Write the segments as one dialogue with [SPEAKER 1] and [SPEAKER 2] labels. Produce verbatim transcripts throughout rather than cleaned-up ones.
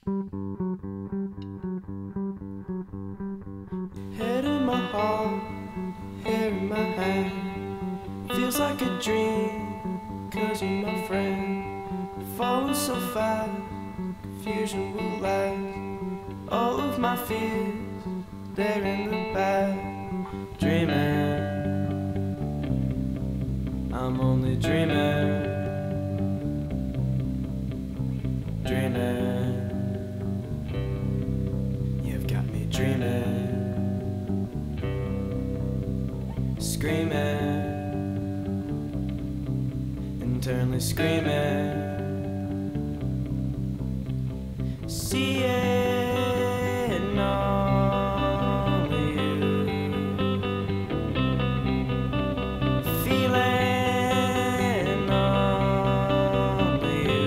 [SPEAKER 1] Head in my heart, hair in my hand. Feels like a dream, cause you're my friend. Falling so fast, confusion will last. All of my fears, they're in the past. Dreaming, I'm only dreaming. Dreaming, you've got me dreaming. Screaming, internally screaming. Seeing only you, feeling only you.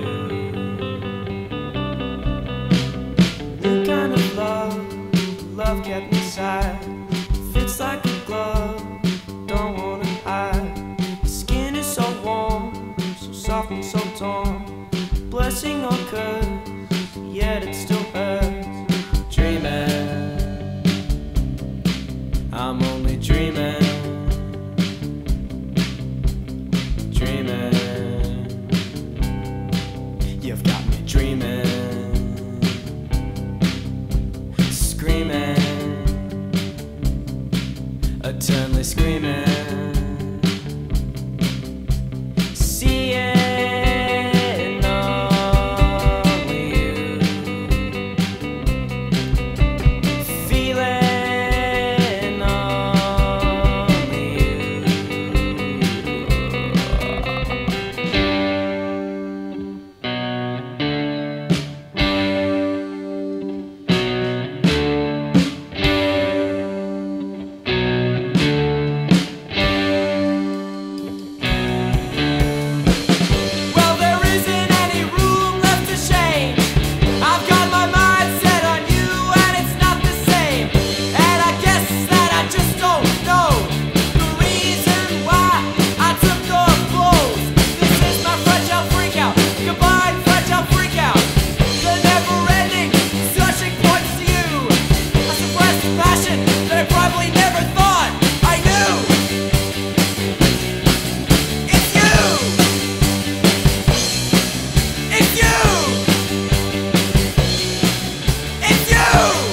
[SPEAKER 1] New kind of love, love kept me inside. Fits like a glove, don't wanna hide. Skin is so warm, so soft and so torn. Blessing or curse, yet it still hurts. Dreaming, I'm only dreaming. Dreaming, you've got me dreaming. Screaming, eternally screaming. Seeing only you, feeling only you. Well, there isn't any room left to shame. I've got my mind set on you and it's not the same. And I guess that I just don't know the reason why I took those blows. This is my fragile freakout, combined fragile freakout. The never-ending searching points to you. I suppressed passion that I probably never thought I knew. It's you! It's you! It's you!